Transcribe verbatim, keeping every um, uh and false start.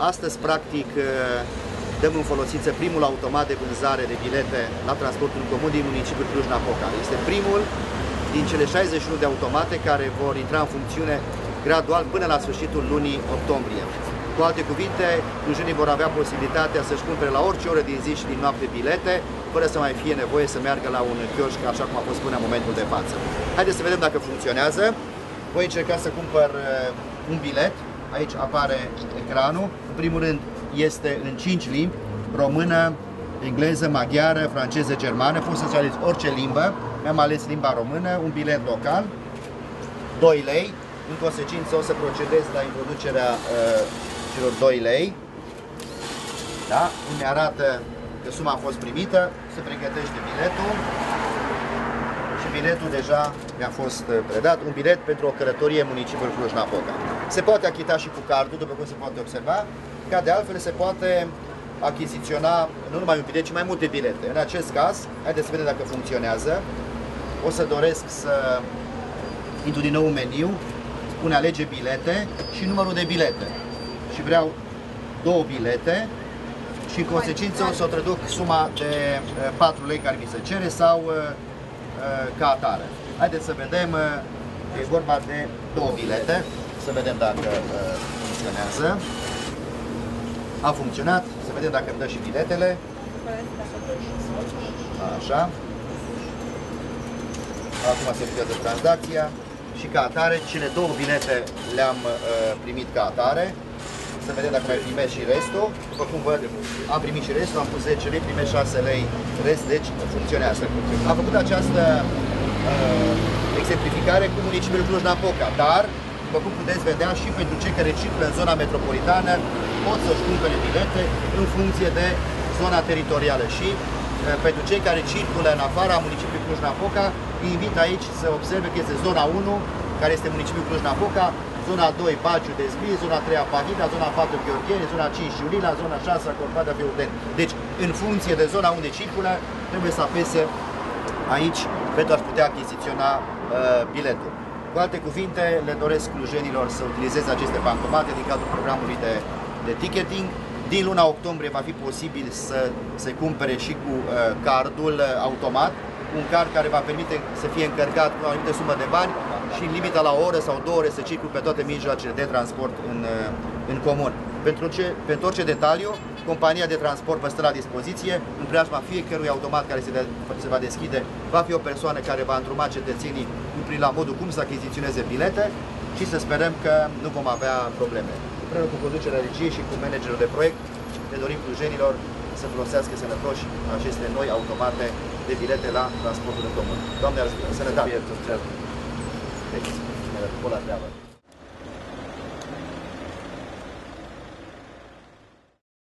Astăzi, practic, dăm în folosință primul automat de vânzare de bilete la transportul comun din municipiul Cluj-Napoca. Este primul din cele șaizeci și unu de automate care vor intra în funcțiune gradual până la sfârșitul lunii octombrie. Cu alte cuvinte, clujenii vor avea posibilitatea să-și cumpere la orice oră din zi și din noapte bilete, fără să mai fie nevoie să meargă la un chioșc, așa cum a fost până în momentul de față. Haideți să vedem dacă funcționează. Voi încerca să cumpăr un bilet. Aici apare ecranul. În primul rând este în cinci limbi: română, engleză, maghiară, franceză, germană. Pot să-ți ales orice limbă. Mi-am ales limba română, un bilet local, doi lei. În consecință o să procedez la introducerea uh, celor doi lei. Da? Îmi arată că suma a fost primită, se pregătește biletul și biletul deja mi-a fost predat. Un bilet pentru o călătorie în municipiul Cluj-Napoca. Se poate achita și cu cardul, după cum se poate observa, ca de altfel se poate achiziționa nu numai un bilet, ci mai multe bilete. În acest caz, haideți să vedem dacă funcționează. O să doresc să intru din nou în meniu, spune alege bilete și numărul de bilete. Și vreau două bilete și în consecință o să traduc suma de patru lei care mi se cere sau ca atare. Haideți să vedem, e vorba de două bilete, să vedem dacă funcționează. A funcționat, să vedem dacă îmi dă și biletele. Așa. Acum se efectuează tranzacția și ca atare, cele două bilete le-am uh, primit ca atare. Să vedem dacă mai primesc și restul. După cum văd, am primit și restul, am pus zece lei, primesc șase lei rest, deci funcționează. Am făcut această uh, exemplificare cu municipiul Cluj-Napoca, dar, după cum puteți vedea, și pentru cei care circulă în zona metropolitană pot să-și cumpere bilete în funcție de zona teritorială și pentru cei care circulă în afara municipiului Cluj-Napoca, îi invit aici să observe că este zona unu, care este municipiul Cluj-Napoca, zona doi Baciu-Dezbii, zona trei Apahida, zona patru Gheorgheni, zona cinci Iulina, zona șase Corpada-Beuden. Deci, în funcție de zona unde circulă, trebuie să apese aici pentru a-și putea achiziționa uh, biletul. Cu alte cuvinte, le doresc clujenilor să utilizeze aceste bankomate din cadrul programului de, de ticketing. Din luna octombrie va fi posibil să se cumpere și cu uh, cardul uh, automat, un card care va permite să fie încărcat cu o anumită sumă de bani și în limita la o oră sau două ore să circul pe toate mijloacele de transport în, uh, în comun. Pentru, ce, pentru orice detaliu, compania de transport vă stă la dispoziție. În preajma fiecărui automat care se, de, se va deschide, va fi o persoană care va îndruma cetățenii prin la modul cum să achiziționeze bilete și să sperăm că nu vom avea probleme. Împreună cu conducerea regiei și cu managerul de proiect, ne dorim clujenilor să folosească sănătoși aceste noi automate de bilete la transportul în comun. Doamne ajută! Sănătate! Deci, la treabă!